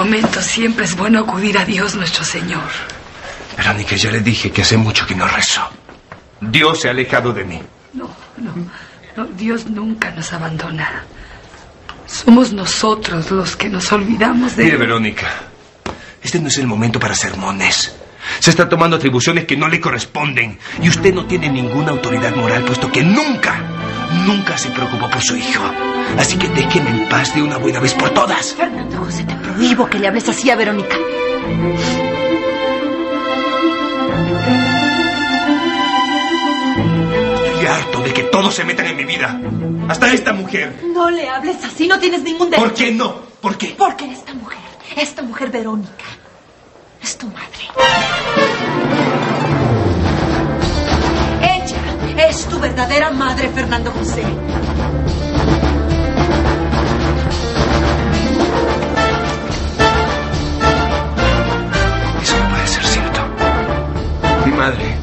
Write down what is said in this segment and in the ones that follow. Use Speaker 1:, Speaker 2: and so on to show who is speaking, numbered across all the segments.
Speaker 1: momentos siempre es bueno acudir a Dios nuestro Señor.
Speaker 2: Verónica, ya le dije que hace mucho que no rezo. Dios se ha alejado de mí.
Speaker 1: No, Dios nunca nos abandona. Somos nosotros los que nos olvidamos de...
Speaker 2: Mire, Verónica, este no es el momento para sermones. Se está tomando atribuciones que no le corresponden. Y usted no tiene ninguna autoridad moral, puesto que nunca se preocupó por su hijo. Así que déjeme en paz de una buena vez por todas.
Speaker 3: Fernando José, te prohíbo que le hables así a Verónica.
Speaker 2: Estoy harto de que todos se metan en mi vida. Hasta esta mujer.
Speaker 3: No le hables así, no tienes ningún derecho.
Speaker 2: ¿Por qué no? ¿Por qué?
Speaker 3: Porque esta mujer Verónica, es tu madre. Ella es tu verdadera madre, Fernando José.
Speaker 2: Eso no puede ser cierto. Mi madre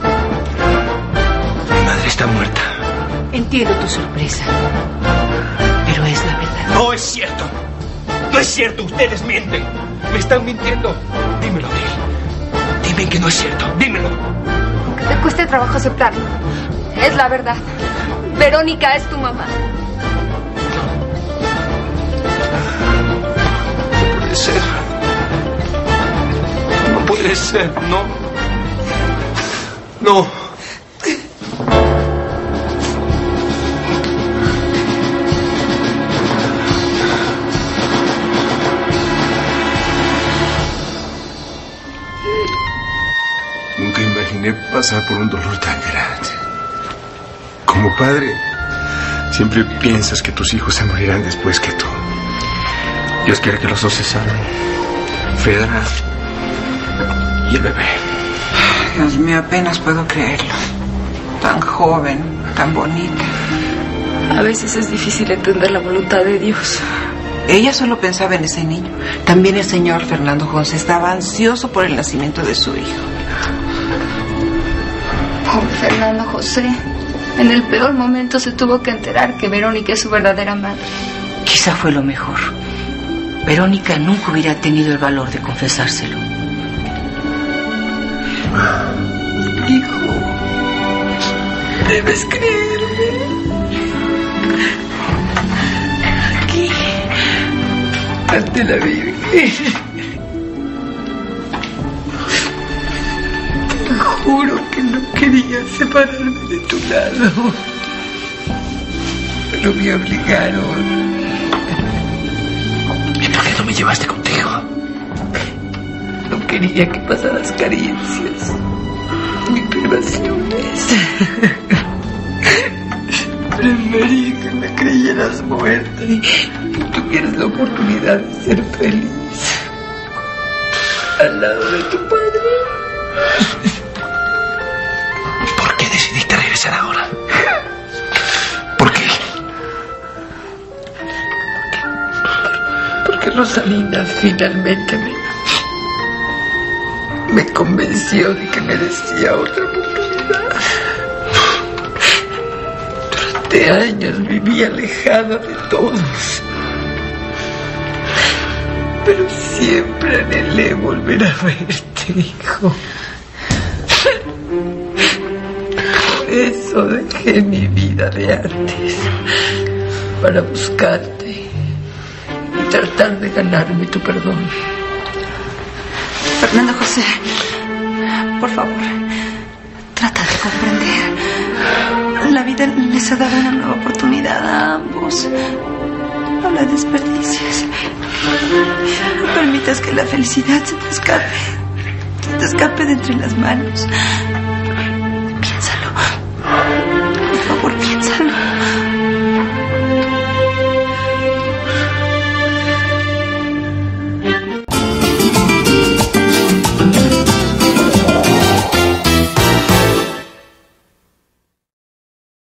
Speaker 2: está muerta.
Speaker 3: Entiendo tu sorpresa, pero es la verdad.
Speaker 2: No es cierto. No es cierto. Ustedes mienten. Me están mintiendo. Dímelo, Bill. Dime que no es cierto. Dímelo.
Speaker 4: Aunque te cueste trabajo aceptarlo, es la verdad. Verónica es tu mamá.
Speaker 2: No puede ser. No puede ser. No.
Speaker 5: Nunca imaginé pasar por un dolor tan grande. Como padre, siempre piensas que tus hijos se morirán después que tú.
Speaker 2: Dios quiere que los dos se salven. Fedra y el bebé.
Speaker 6: Dios mío, apenas puedo creerlo. Tan joven, tan bonita.
Speaker 1: A veces es difícil entender la voluntad de Dios.
Speaker 6: Ella solo pensaba en ese niño. También el señor Fernando José estaba ansioso por el nacimiento de su hijo.
Speaker 4: Pobre Fernando José. En el peor momento se tuvo que enterar que Verónica es su verdadera madre.
Speaker 3: Quizá fue lo mejor. Verónica nunca hubiera tenido el valor de confesárselo.
Speaker 1: Hijo, debes creerme. Aquí, ante la Virgen. Te juro que no quería separarme de tu lado, pero me obligaron.
Speaker 2: ¿Y por qué no me llevaste contigo?
Speaker 1: No quería que pasaras carencias ni privaciones. Preferí que me creyeras muerta y que tuvieras la oportunidad de ser feliz al lado de tu padre.
Speaker 2: ¿Por qué decidiste regresar ahora? ¿Por qué?
Speaker 1: Porque Rosalinda finalmente me convenció de que merecía otra oportunidad. Durante años viví alejada de todos, pero siempre anhelé volver a verte, hijo. Por eso dejé mi vida de antes para buscarte y tratar de ganarme tu perdón.
Speaker 3: Fernando José, por favor, trata de comprender. La vida les ha dado una nueva oportunidad a ambos. No la desperdicies. No permitas que la felicidad se te escape de entre las manos.